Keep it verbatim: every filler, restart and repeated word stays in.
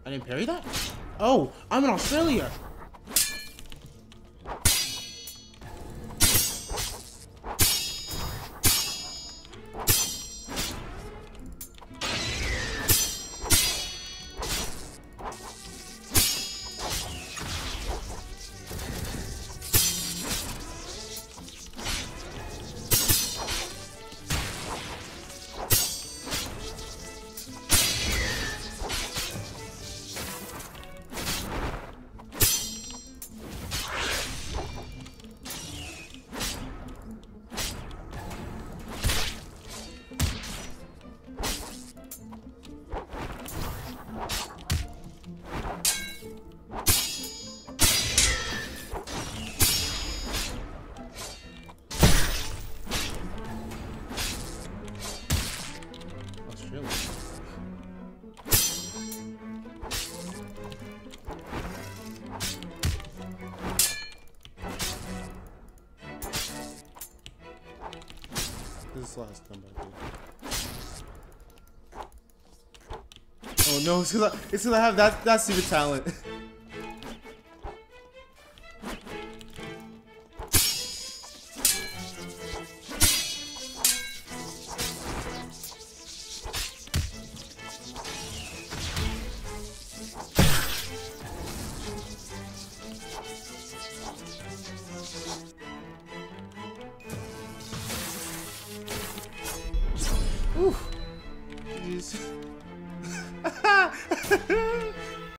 I didn't parry that? Oh, I'm in Australia. This is last comeback. Oh no, it's because I, it's 'cause I have that that stupid talent.